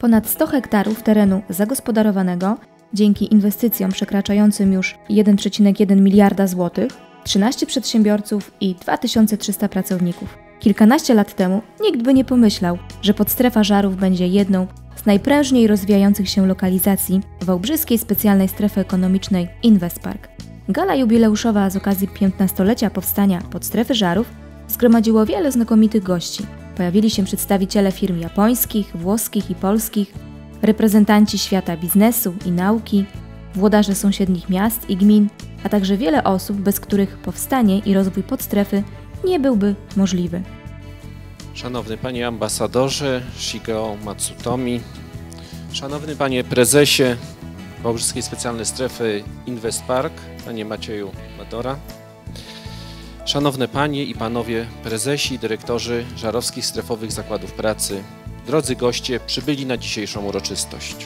Ponad 100 hektarów terenu zagospodarowanego dzięki inwestycjom przekraczającym już 1,1 miliarda złotych, 13 przedsiębiorców i 2300 pracowników. Kilkanaście lat temu nikt by nie pomyślał, że Podstrefa Żarów będzie jedną z najprężniej rozwijających się lokalizacji Wałbrzyskiej Specjalnej Strefy Ekonomicznej Investpark. Gala jubileuszowa z okazji 15-lecia powstania Podstrefy Żarów zgromadziło wiele znakomitych gości. Pojawili się przedstawiciele firm japońskich, włoskich i polskich, reprezentanci świata biznesu i nauki, włodarze sąsiednich miast i gmin, a także wiele osób, bez których powstanie i rozwój Podstrefy nie byłby możliwy. Szanowny Panie Ambasadorze Shigeo Matsutomi, Szanowny Panie Prezesie Wałbrzyskiej Specjalnej Strefy Investpark, Panie Macieju Madora, Szanowne Panie i Panowie Prezesi i Dyrektorzy Żarowskich Strefowych Zakładów Pracy, drodzy goście przybyli na dzisiejszą uroczystość.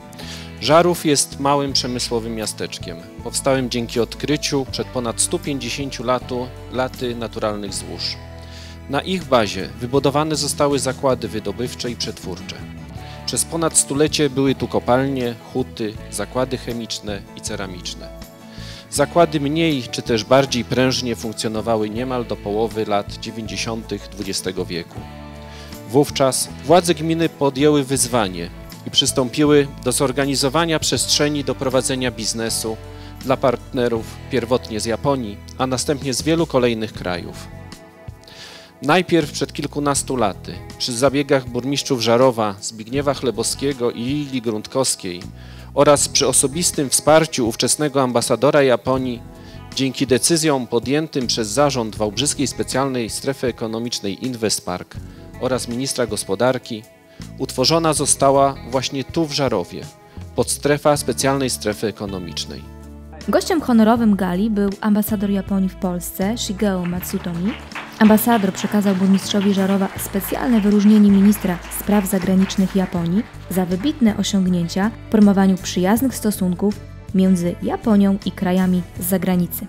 Żarów jest małym przemysłowym miasteczkiem, powstałym dzięki odkryciu przed ponad 150 laty naturalnych złóż. Na ich bazie wybudowane zostały zakłady wydobywcze i przetwórcze. Przez ponad stulecie były tu kopalnie, huty, zakłady chemiczne i ceramiczne. Zakłady mniej czy też bardziej prężnie funkcjonowały niemal do połowy lat 90. XX wieku. Wówczas władze gminy podjęły wyzwanie i przystąpiły do zorganizowania przestrzeni do prowadzenia biznesu dla partnerów pierwotnie z Japonii, a następnie z wielu kolejnych krajów. Najpierw przed kilkunastu laty, przy zabiegach burmistrzów Żarowa, Zbigniewa Chlebowskiego i Lilii Grundkowskiej oraz przy osobistym wsparciu ówczesnego ambasadora Japonii, dzięki decyzjom podjętym przez zarząd Wałbrzyskiej Specjalnej Strefy Ekonomicznej Investpark oraz ministra gospodarki, utworzona została właśnie tu w Żarowie Podstrefa Specjalnej Strefy Ekonomicznej. Gościem honorowym gali był ambasador Japonii w Polsce Shigeo Matsutomi. Ambasador przekazał burmistrzowi Żarowa specjalne wyróżnienie ministra spraw zagranicznych Japonii za wybitne osiągnięcia w promowaniu przyjaznych stosunków między Japonią i krajami z zagranicy.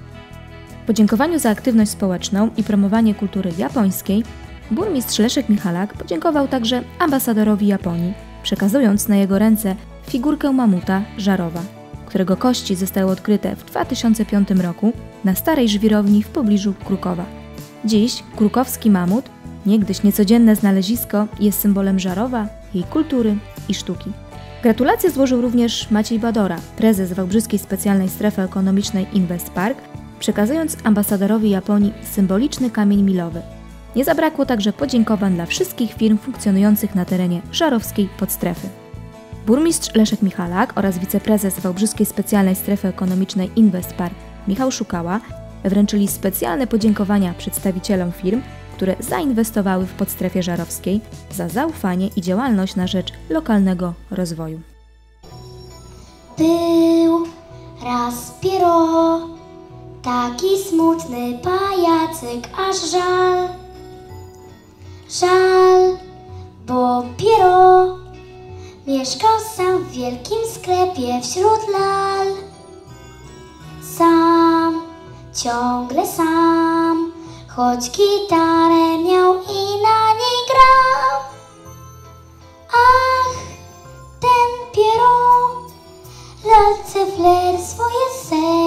W podziękowaniu za aktywność społeczną i promowanie kultury japońskiej burmistrz Leszek Michalak podziękował także ambasadorowi Japonii, przekazując na jego ręce figurkę mamuta Żarowa, którego kości zostały odkryte w 2005 roku na starej żwirowni w pobliżu Krukowa. Dziś krukowski mamut, niegdyś niecodzienne znalezisko, jest symbolem Żarowa, jej kultury i sztuki. Gratulacje złożył również Maciej Badora, prezes Wałbrzyskiej Specjalnej Strefy Ekonomicznej Investpark, przekazując ambasadorowi Japonii symboliczny kamień milowy. Nie zabrakło także podziękowań dla wszystkich firm funkcjonujących na terenie żarowskiej Podstrefy. Burmistrz Leszek Michalak oraz wiceprezes Wałbrzyskiej Specjalnej Strefy Ekonomicznej Investpark Michał Szukała wręczyli specjalne podziękowania przedstawicielom firm, które zainwestowały w Podstrefie Żarowskiej za zaufanie i działalność na rzecz lokalnego rozwoju. Był raz Piero, taki smutny pajacyk, aż żal. Żal, bo Piero mieszkał sam w wielkim sklepie wśród lal. Sam, ciągle sam, choć gitarę miał i na niej grał. Ach, ten Piero lalce fler swoje serce